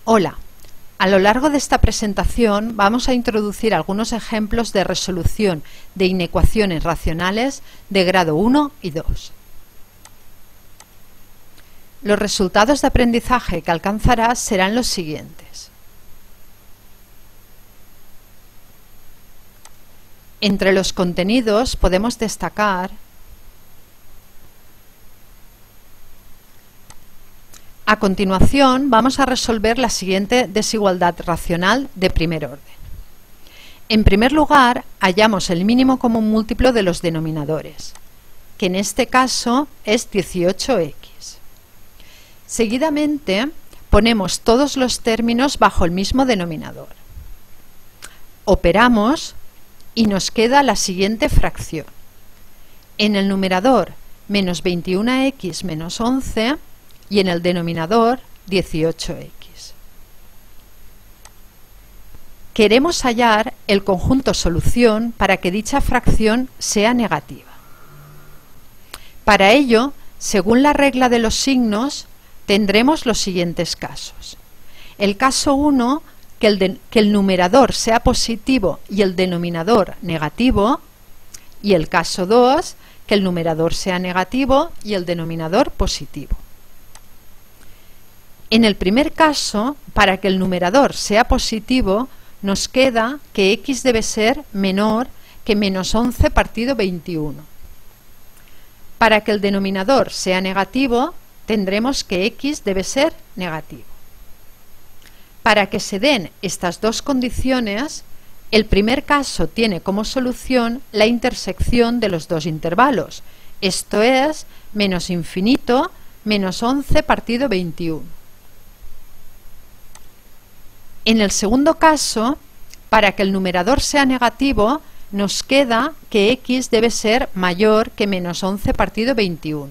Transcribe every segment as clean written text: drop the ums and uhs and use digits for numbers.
Hola, a lo largo de esta presentación vamos a introducir algunos ejemplos de resolución de inecuaciones racionales de grado 1 y 2. Los resultados de aprendizaje que alcanzarás serán los siguientes. Entre los contenidos podemos destacar a continuación vamos a resolver la siguiente desigualdad racional de primer orden. En primer lugar, hallamos el mínimo común múltiplo de los denominadores, que en este caso es 18x. Seguidamente, ponemos todos los términos bajo el mismo denominador. Operamos y nos queda la siguiente fracción. En el numerador, menos 21x menos 11, y en el denominador 18x. Queremos hallar el conjunto solución para que dicha fracción sea negativa. Para ello, según la regla de los signos, tendremos los siguientes casos. El caso 1, que el numerador sea positivo y el denominador negativo, y el caso 2, que el numerador sea negativo y el denominador positivo. En el primer caso, para que el numerador sea positivo, nos queda que x debe ser menor que menos 11 partido 21. Para que el denominador sea negativo, tendremos que x debe ser negativo. Para que se den estas dos condiciones, el primer caso tiene como solución la intersección de los dos intervalos, esto es, menos infinito, menos 11 partido 21. En el segundo caso, para que el numerador sea negativo, nos queda que x debe ser mayor que menos 11 partido 21.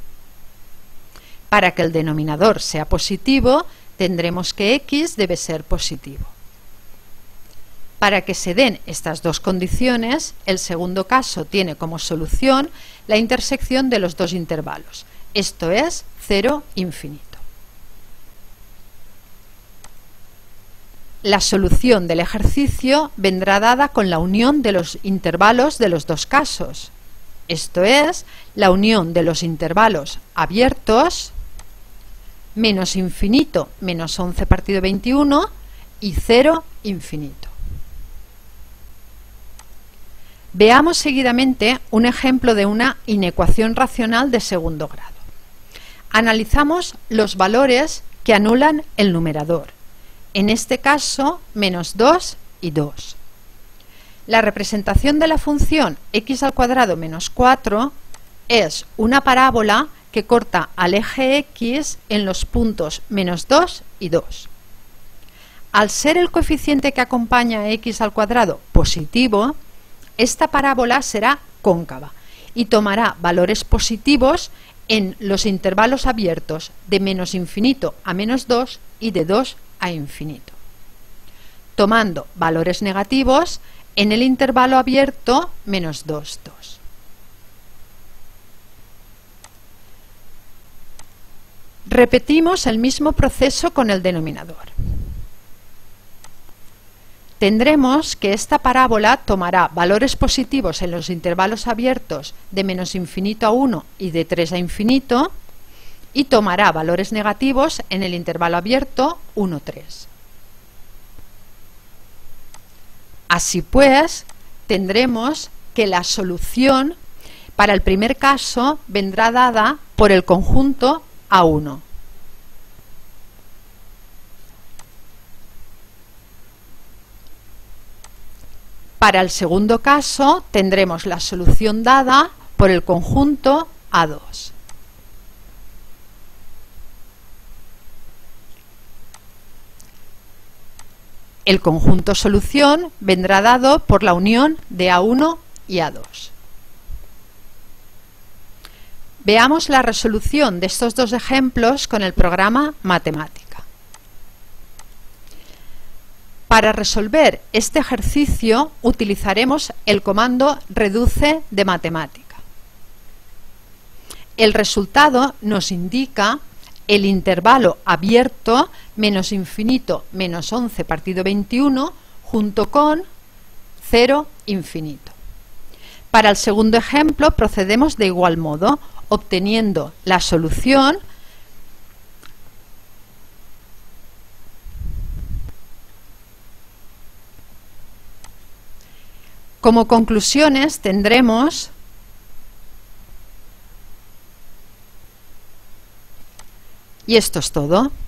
Para que el denominador sea positivo, tendremos que x debe ser positivo. Para que se den estas dos condiciones, el segundo caso tiene como solución la intersección de los dos intervalos, esto es, 0, infinito. La solución del ejercicio vendrá dada con la unión de los intervalos de los dos casos, esto es, la unión de los intervalos abiertos, menos infinito menos 11 partido 21 y 0 infinito. Veamos seguidamente un ejemplo de una inecuación racional de segundo grado. Analizamos los valores que anulan el numerador. En este caso, menos 2 y 2. La representación de la función x al cuadrado menos 4 es una parábola que corta al eje x en los puntos menos 2 y 2. Al ser el coeficiente que acompaña a x al cuadrado positivo, esta parábola será cóncava y tomará valores positivos en los intervalos abiertos de menos infinito a menos 2 y de 2 a infinito, tomando valores negativos en el intervalo abierto menos 2, 2. Repetimos el mismo proceso con el denominador. Tendremos que esta parábola tomará valores positivos en los intervalos abiertos de menos infinito a 1 y de 3 a infinito, y tomará valores negativos en el intervalo abierto 1, 3. Así pues, tendremos que la solución para el primer caso vendrá dada por el conjunto A1. Para el segundo caso tendremos la solución dada por el conjunto A2. El conjunto solución vendrá dado por la unión de A1 y A2. Veamos la resolución de estos dos ejemplos con el programa Matemática. Para resolver este ejercicio utilizaremos el comando reduce de matemática. El resultado nos indica el intervalo abierto menos infinito menos 11 partido 21 junto con 0, infinito. Para el segundo ejemplo procedemos de igual modo, obteniendo la solución como conclusiones tendremos y esto es todo.